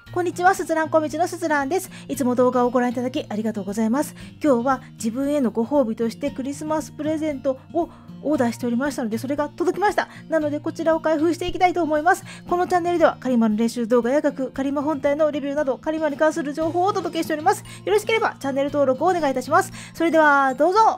こんにちは、すずらんこみちのすずらんです。いつも動画をご覧いただきありがとうございます。今日は自分へのご褒美としてクリスマスプレゼントをオーダーしておりましたので、それが届きました。なのでこちらを開封していきたいと思います。このチャンネルではカリマの練習動画や楽、カリマ本体のレビューなどカリマに関する情報をお届けしております。よろしければチャンネル登録をお願いいたします。それではどうぞ。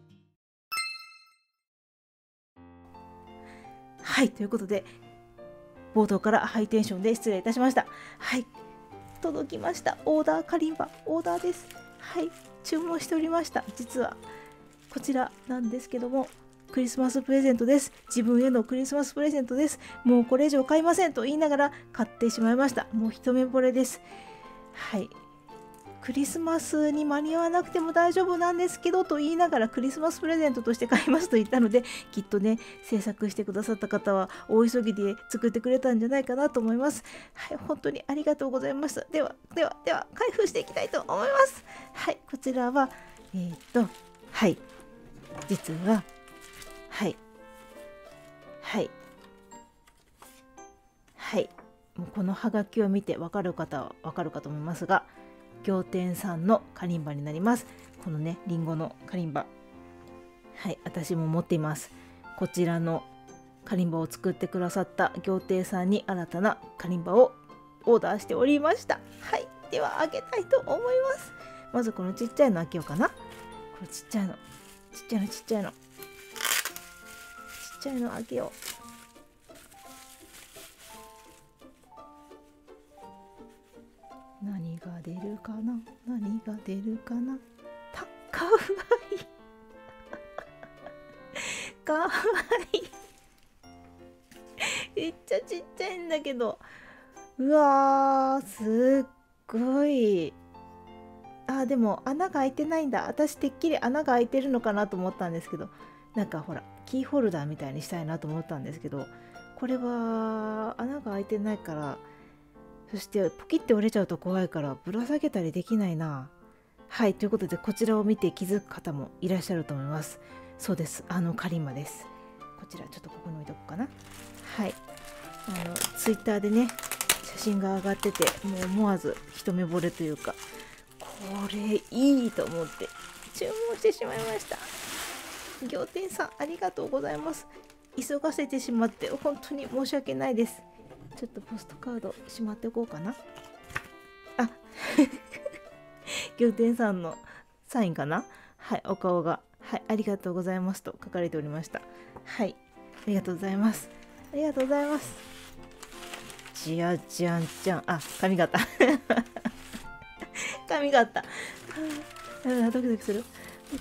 はい、ということで冒頭からハイテンションで失礼いたしました。はい、届きました。オーダーカリンバ、オーダーです。はい、注文しておりました。実はこちらなんですけども、クリスマスプレゼントです。自分へのクリスマスプレゼントです。もうこれ以上買いませんと言いながら買ってしまいました。もう一目惚れです。はい、クリスマスに間に合わなくても大丈夫なんですけどと言いながらクリスマスプレゼントとして買いますと言ったので、きっとね、制作してくださった方は大急ぎで作ってくれたんじゃないかなと思います。はい、本当にありがとうございました。では開封していきたいと思います。はい、こちらははい、実はもうこのハガキを見て分かる方は分かるかと思いますが、仰天さんのカリンバになります。このね、リンゴのカリンバ、はい、私も持っています。こちらのカリンバを作ってくださった仰天さんに新たなカリンバをオーダーしておりました。はい、では開けたいと思います。まずこのちっちゃいの開けようかな。これちっちゃいの開けよう。何が出るかな、かわいいかわいいめっちゃちっちゃいんだけど、うわー、すっごい。でも穴が開いてないんだ。私てっきり穴が開いてるのかなと思ったんですけど、なんかほらキーホルダーみたいにしたいなと思ったんですけど、これは穴が開いてないから、そしてポキって折れちゃうと怖いからぶら下げたりできないな。はい、ということでこちらを見て気づく方もいらっしゃると思います。そうです、カリンバです。こちらちょっとここに置いとくかな。はい、ツイッターでね、写真が上がってて、もう思わず一目惚れというか、これいいと思って注文してしまいました。仰天さんありがとうございます。急がせてしまって本当に申し訳ないです。ちょっとポストカードしまっておこうかな。仰天さんのサインかな。はい、お顔が、はい、ありがとうございますと書かれておりました。はい、ありがとうございます。じゃじゃんじゃん。髪型ドキドキする。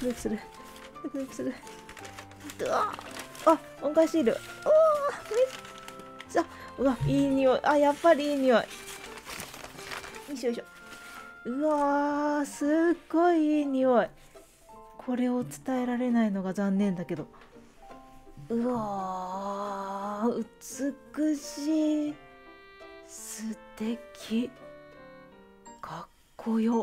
音階シール。めっちゃ、うわ、いい匂い。やっぱりいい匂い。よいしょ。うわー、すっごいいい匂い。これを伝えられないのが残念だけど、うわー、美しい、素敵、かっこよ。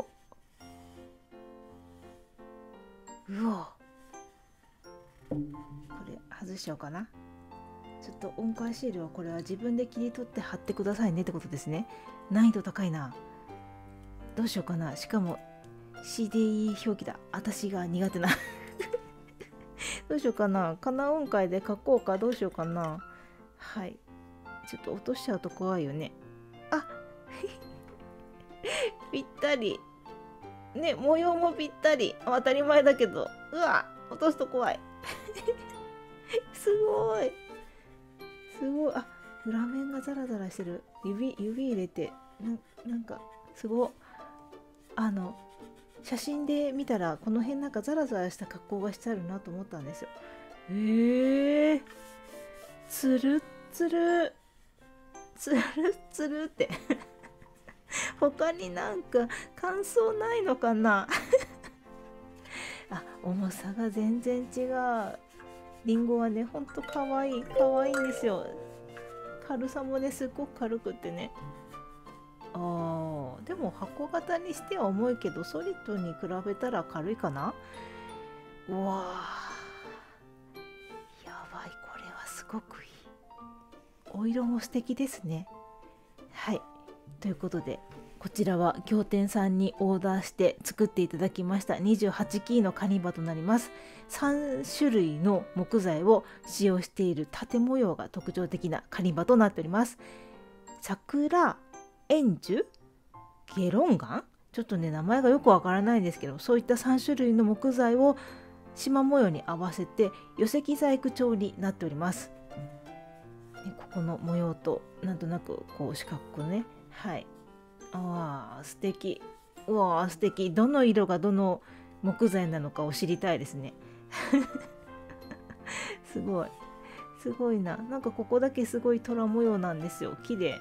うわ、これ外しようかな。ちょっと音階シールはこれは自分で切り取って貼ってくださいねってことですね。難易度高いな。どうしようかな。しかも CDE 表記だ。私が苦手などうしようかな。かな音階で書こうか。どうしようかな。はい、ちょっと落としちゃうと怖いよね。ぴったりね、模様もぴったり。当たり前だけど、うわ、落とすと怖いすごい。裏面がザラザラしてる。指入れてなんかすごい。写真で見たらこの辺なんかザラザラした格好がしてあるなと思ったんですよ。つるっつるって他になんか感想ないのかな重さが全然違う。リンゴはね、ほんとかわいいんですよ。軽さもね、すっごく軽くってね。でも箱型にしては重いけど、ソリッドに比べたら軽いかな。うわー、やばい、これはすごくいい。お色も素敵ですね。はい、 ということで、こちらは仰天さんにオーダーして作っていただきました28キーのカニバとなります。3種類の木材を使用している縦模様が特徴的なカニバとなっております。桜、円樹、ゲロンガン、ちょっとね名前がよくわからないんですけど、そういった3種類の木材を縞模様に合わせて寄木細工調になっております。ここの模様となんとなくこう四角くね、はい、あー素敵。うわー素敵。どの色がどの木材なのかを知りたいですね。すごいすごいな。なんかここだけすごい虎模様なんですよ。綺麗。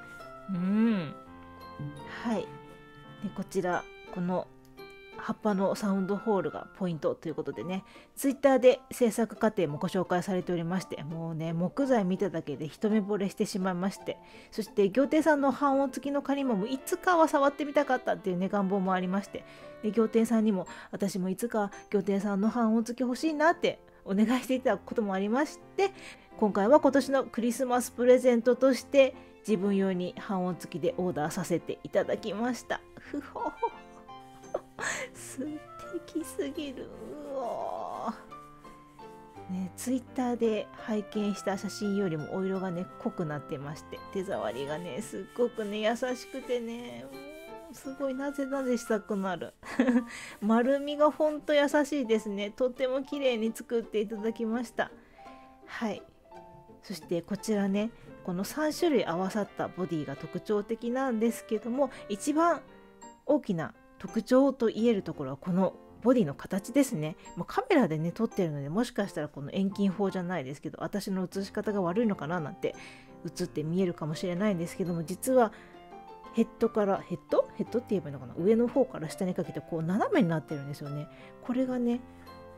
はい。でこちらこの葉っぱのサウンドホールがポイントということでね、ツイッターで制作過程もご紹介されておりまして、もうね木材見ただけで一目惚れしてしまいまして、そして仰天さんの半音付きのカニマもいつかは触ってみたかったっていうね願望もありまして、で仰天さんにも私もいつか仰天さんの半音付き欲しいなってお願いしていたこともありまして、今回は今年のクリスマスプレゼントとして自分用に半音付きでオーダーさせていただきました。ふほほ素敵すぎる。うわね、ツイッターで拝見した写真よりもお色がね濃くなってまして、手触りがねすっごくね優しくてね、すごいなぜしたくなる。丸みがほんと優しいですね。とっても綺麗に作っていただきました。はい。そしてこちらね、この3種類合わさったボディが特徴的なんですけども、一番大きな特徴と言えるところはこのボディの形ですね。カメラでね撮ってるので、もしかしたらこの遠近法じゃないですけど、私の写し方が悪いのかななんて映って見えるかもしれないんですけども、実はヘッドからヘッドって言えばいいのかな、上の方から下にかけてこう斜めになってるんですよね。これがね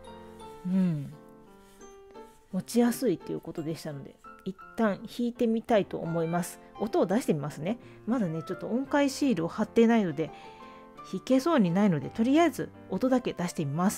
持ちやすいということでしたので、一旦弾いてみたいと思います。音を出してみますね。まだねちょっと音階シールを貼っていないので弾けそうにないので、とりあえず音だけ出してみます。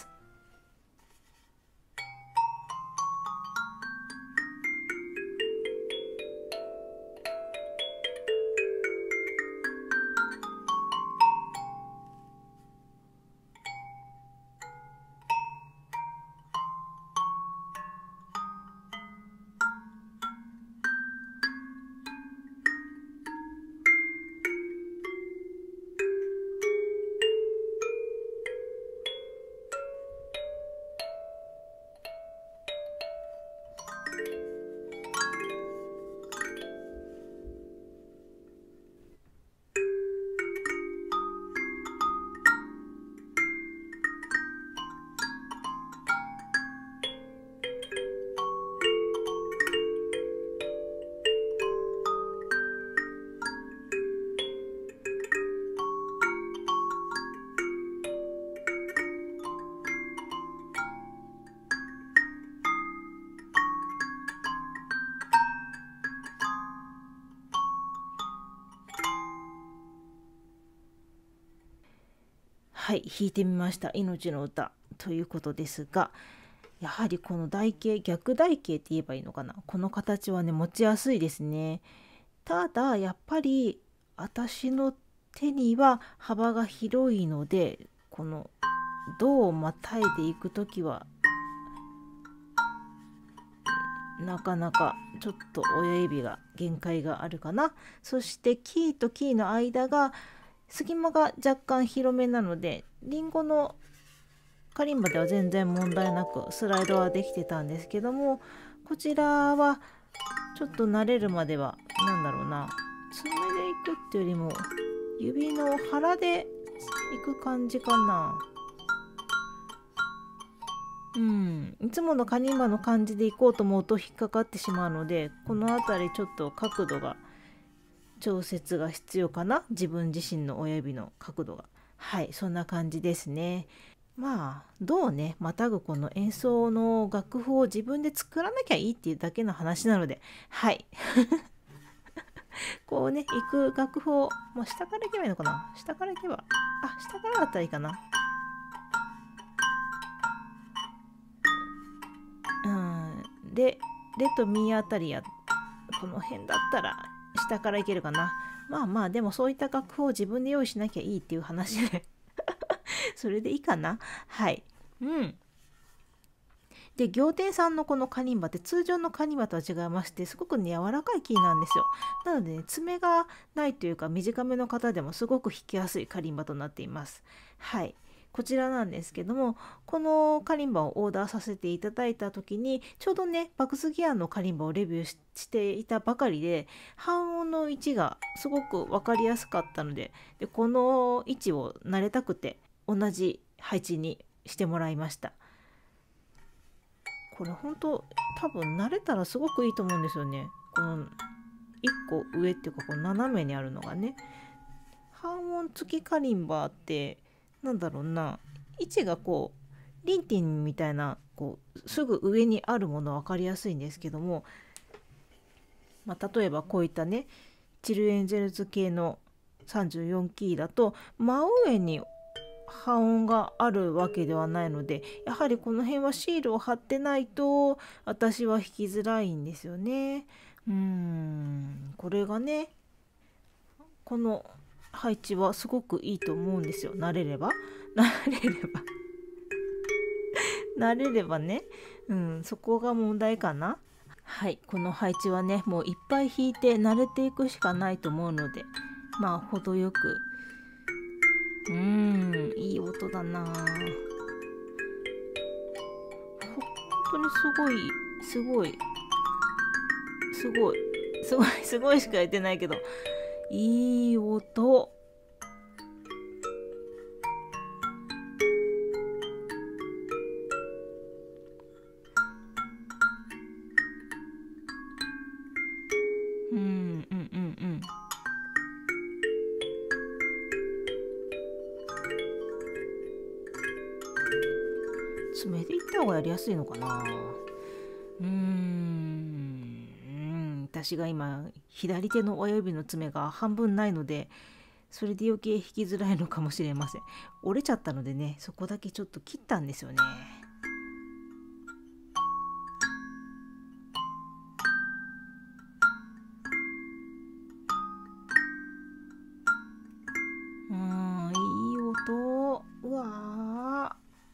はい、弾いてみました。命の歌ということですが、やはりこの台形、逆台形って言えばいいのかな、この形はね持ちやすいですね。ただやっぱり私の手には幅が広いので、この胴をまたいでいくときはなかなかちょっと親指が限界があるかな。そしてキーとキーの間が隙間が若干広めなので、リンゴのカリンバでは全然問題なくスライドはできてたんですけども、こちらはちょっと慣れるまではなんだろうな、爪でいくっていうよりも指の腹でいく感じかな。いつものカニンバの感じでいこうと思うと引っかかってしまうので、この辺りちょっと角度が調節が必要かな。自分自身の親指の角度が、はい、そんな感じですね。まあどうねまたぐこの演奏の楽譜を自分で作らなきゃいいっていうだけの話なので、はいこうね行く楽譜をもう下からいけばいいのかな。下からいけば、下からだったらいいかな。でレとミあたりやこの辺だったら下からいけるかな。 まあまあでもそういった楽譜を自分で用意しなきゃいいっていう話でそれでいいかな。はい。うん。で、仰天さんのこのカリンバって通常のカリンバとは違いまして、すごくね、柔らかい木なんですよ。なのでね、爪がないというか短めの方でもすごく弾きやすいカリンバとなっています。はい。こちらなんですけども、このカリンバをオーダーさせていただいた時に、ちょうどね、バックスギアのカリンバをレビューしていたばかりで、半音の位置がすごく分かりやすかったので、この位置を慣れたくて、同じ配置にしてもらいました。これ本当多分慣れたらすごくいいと思うんですよね。この1個上っていうかこう斜めにあるのがね。半音付きカリンバってなんだろうな、位置がこうリンティンみたいなこうすぐ上にあるもの分かりやすいんですけども、例えばこういったねチルエンジェルズ系の34キーだと真上に半音があるわけではないので、やはりこの辺はシールを貼ってないと私は弾きづらいんですよね。これがね、この配置はすごくいいと思うんですよ。慣れれば慣れればね、そこが問題かな。はい、この配置はね、もういっぱい弾いて慣れていくしかないと思うので、程よく。いい音だな。本当にすごいしか言ってないけど、いい音。爪でいった方がやりやすいのかな。私が今左手の親指の爪が半分ないので、それで余計弾きづらいのかもしれません。折れちゃったのでね、そこだけちょっと切ったんですよね。いい音。うわ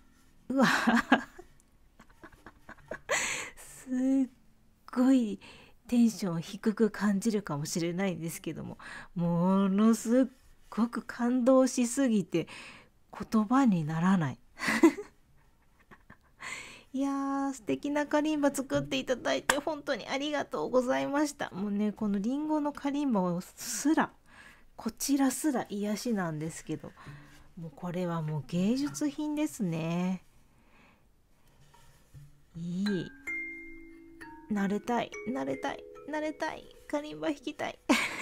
すっごいテンション低く感じるかもしれないんですけども、ものすっごく感動しすぎて言葉にならないいやー、素敵なカリンバ作っていただいて本当にありがとうございました。もうね、このリンゴのカリンバこちらすら癒しなんですけど、もうこれはもう芸術品ですね。いい。慣れたいカリンバ弾きたい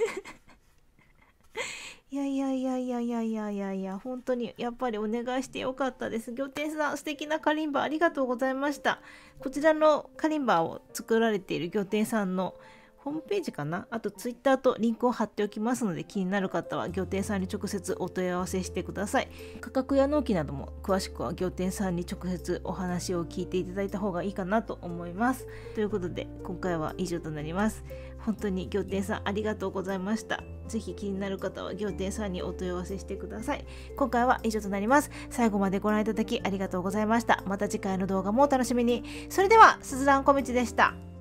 いや本当にやっぱりお願いしてよかったです。仰天さん、素敵なカリンバありがとうございました。こちらのカリンバを作られている仰天さんのホームページかな、あとツイッターとリンクを貼っておきますので、気になる方は仰天さんに直接お問い合わせしてください。価格や納期なども詳しくは仰天さんに直接お話を聞いていただいた方がいいかなと思います。ということで今回は以上となります。本当に仰天さんありがとうございました。ぜひ気になる方は仰天さんにお問い合わせしてください。今回は以上となります。最後までご覧いただきありがとうございました。また次回の動画もお楽しみに。それでは、すずらんこみちでした。